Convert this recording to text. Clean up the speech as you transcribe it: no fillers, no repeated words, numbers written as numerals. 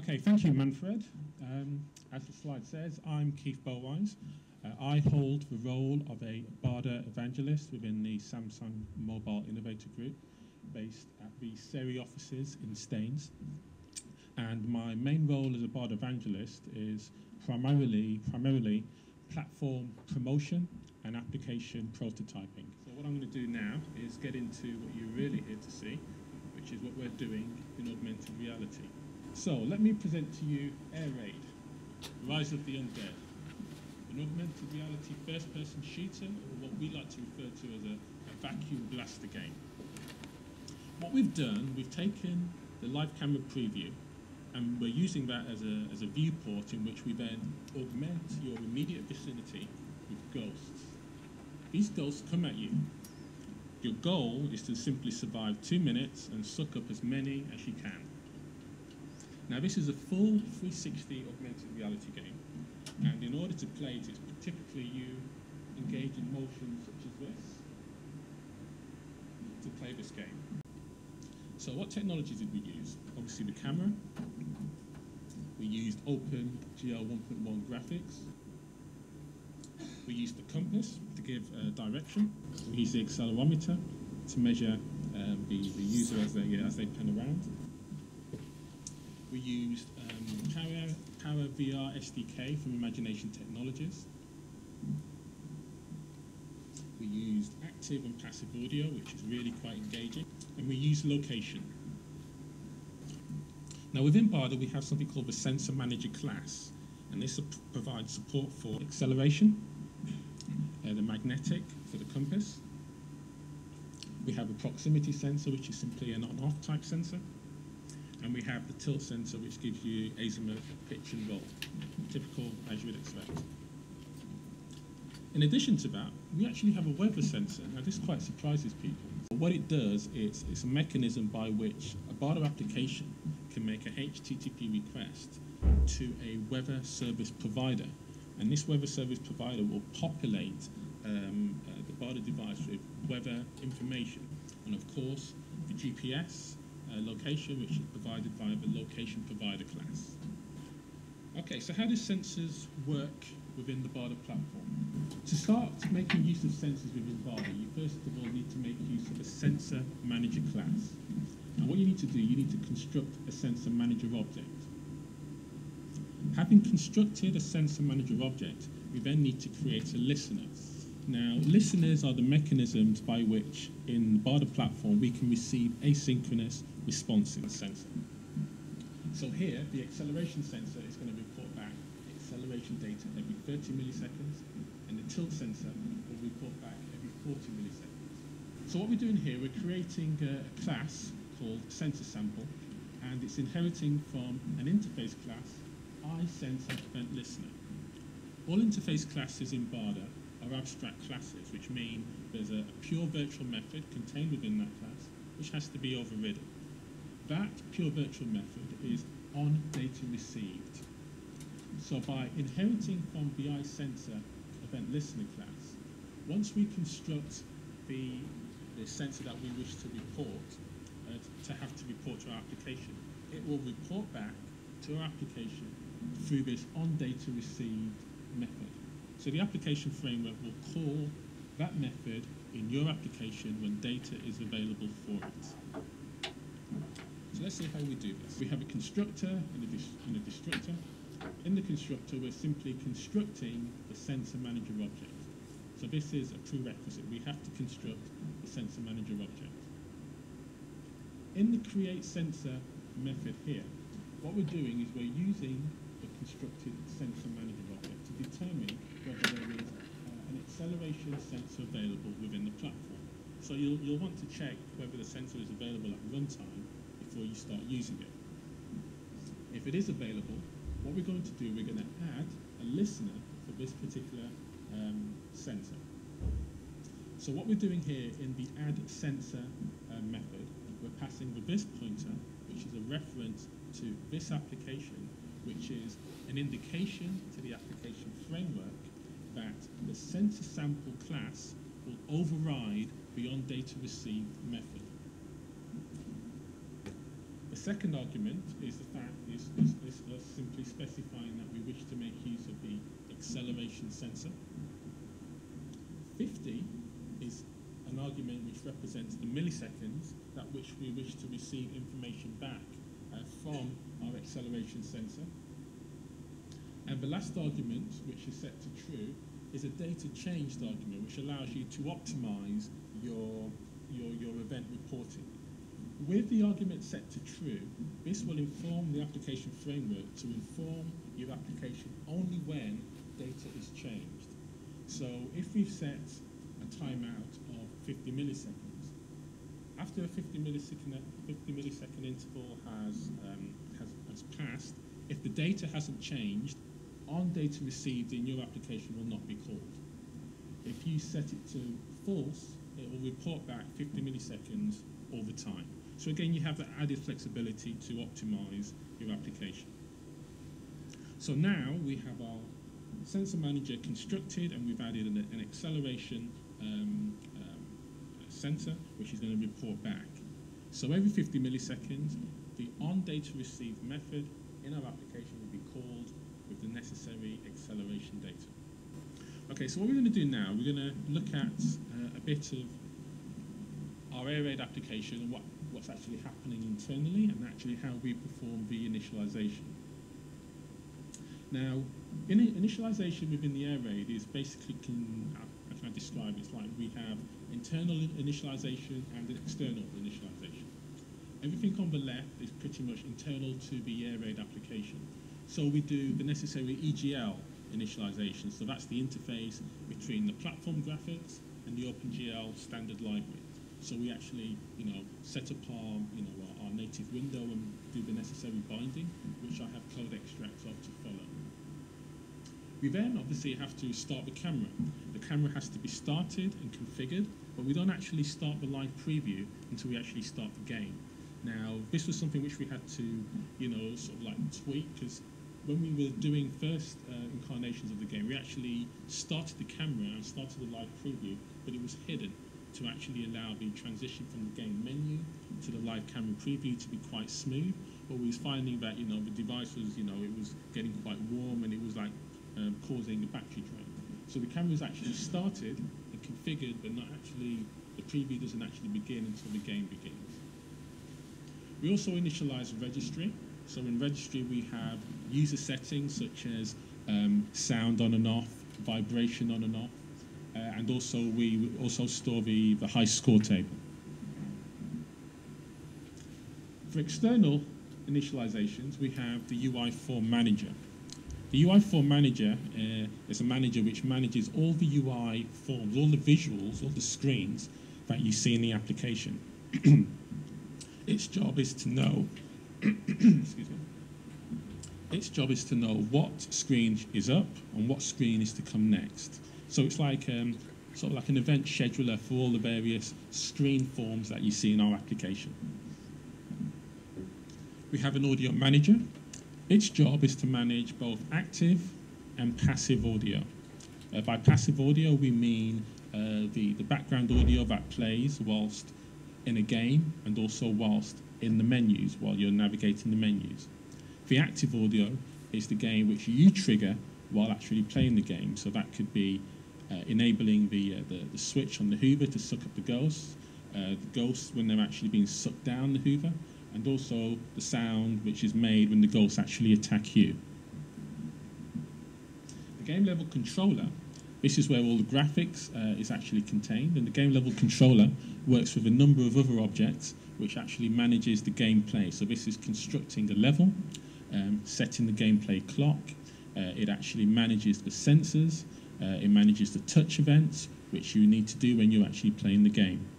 Okay, thank you, Manfred. As the slide says, I'm Keith Bowise. I hold the role of a bada evangelist within the Samsung Mobile Innovator Group, based at the Surrey offices in Staines. And my main role as a bada evangelist is primarily platform promotion and application prototyping. So what I'm going to do now is get into what you're really here to see, which is what we're doing in augmented reality. So let me present to you AiRaid, Rise of the Undead, an augmented reality first-person shooter, or what we like to refer to as a vacuum blaster game. What we've done, we've taken the live camera preview, and we're using that as a viewport in which we then augment your immediate vicinity with ghosts. These ghosts come at you. Your goal is to simply survive 2 minutes and suck up as many as you can. Now, this is a full 360 augmented reality game, and in order to play it, it's typically you engage in motions such as this to play this game. So what technology did we use? Obviously the camera. We used OpenGL 1.1 graphics. We used the compass to give direction. We used the accelerometer to measure the user as they pan around. We used Power VR SDK from Imagination Technologies. We used active and passive audio, which is really quite engaging. And we used location. Now within bada we have something called the Sensor Manager class, and this provides support for acceleration, the magnetic for the compass. We have a proximity sensor, which is simply an on-off type sensor. And we have the tilt sensor, which gives you azimuth, pitch and roll, typical as you would expect. In addition to that, we actually have a weather sensor. Now this quite surprises people. What it does is it's a mechanism by which a bada application can make a HTTP request to a weather service provider. And this weather service provider will populate the bada device with weather information. And of course, the GPS location, which is provided via the location provider class. Okay, so how do sensors work within the bada platform? To start making use of sensors within bada, you first of all need to make use of a sensor manager class. And what you need to do, you need to construct a sensor manager object. Having constructed a sensor manager object, we then need to create a listener. Now, listeners are the mechanisms by which, in the bada platform, we can receive asynchronous responses to the sensor. So here, the acceleration sensor is going to report back acceleration data every 30 milliseconds, and the tilt sensor will report back every 40 milliseconds. So what we're doing here, we're creating a class called sensor sample, and it's inheriting from an interface class, iSenseEventListener. All interface classes in bada are abstract classes, which mean there's a pure virtual method contained within that class, which has to be overridden. That pure virtual method is on data received. So by inheriting from the iSenseEventListener class, once we construct the sensor that we wish to report, to report to our application, it will report back to our application through this on data received method. So the application framework will call that method in your application when data is available for it. So let's see how we do this. We have a constructor and a destructor. In the constructor, we're simply constructing the sensor manager object. So this is a prerequisite. We have to construct the sensor manager object. In the create sensor method here, what we're doing is we're using the constructed sensor manager object to determine whether there is an acceleration sensor available within the platform. So you'll want to check whether the sensor is available at runtime before you start using it. If it is available, what we're going to do, we're going to add a listener for this particular sensor. So what we're doing here in the add sensor method, we're passing the this pointer, which is a reference to this application, which is an indication to the application framework that the sensor sample class will override the on data received method. The second argument is us simply specifying that we wish to make use of the acceleration sensor. 50 is an argument which represents the milliseconds that which we wish to receive information back from our acceleration sensor. And the last argument, which is set to true, is a data changed argument, which allows you to optimize your event reporting. With the argument set to true, this will inform the application framework to inform your application only when data is changed. So if we've set a timeout of 50 milliseconds, after a 50 millisecond interval has passed, if the data hasn't changed, on data received in your application will not be called. If you set it to false, it will report back 50 milliseconds all the time. So again, you have that added flexibility to optimize your application. So now we have our sensor manager constructed, and we've added an acceleration sensor, which is going to report back. So every 50 milliseconds, the on data received method in our application will be called with the necessary acceleration data. Okay, so what we're going to do now, we're going to look at a bit of our AiRaid application and what's actually happening internally, and actually how we perform the initialization. Now, initialization within the AiRaid is basically, how can I describe it? It's like we have internal initialization and an external initialization. Everything on the left is pretty much internal to the AiRaid application. So we do the necessary EGL initialization. So that's the interface between the platform graphics and the OpenGL standard library. So we actually, set up our native window and do the necessary binding, which I have code extracts of to follow. We then obviously have to start the camera. The camera has to be started and configured, but we don't actually start the live preview until we actually start the game. Now, this was something which we had to, sort of like tweak, because when we were doing first incarnations of the game, we actually started the camera and started the live preview, but it was hidden to actually allow the transition from the game menu to the live camera preview to be quite smooth. But we was finding that, the device was, it was getting quite warm, and it was like causing a battery drain. So the camera was actually started and configured, but not actually, the preview doesn't actually begin until the game begins. We also initialize the registry. So in registry, we have user settings such as sound on and off, vibration on and off, and also we also store the high score table. For external initializations, we have the UI form manager. The UI form manager is a manager which manages all the UI forms, all the visuals, all the screens that you see in the application. Its job is to know excuse me. Its job is to know what screen is up and what screen is to come next. So it's like sort of like an event scheduler for all the various screen forms that you see in our application. We have an audio manager. Its job is to manage both active and passive audio. By passive audio, we mean the background audio that plays whilst in a game, and also whilst in the menus, while you're navigating the menus. The active audio is the game which you trigger while actually playing the game. So that could be enabling the switch on the Hoover to suck up the ghosts when they're actually being sucked down the Hoover, and also the sound which is made when the ghosts actually attack you. The game level controller, this is where all the graphics is actually contained, and the game level controller works with a number of other objects which actually manages the gameplay. So this is constructing a level, setting the gameplay clock, it actually manages the sensors, it manages the touch events which you need to do when you're actually playing the game.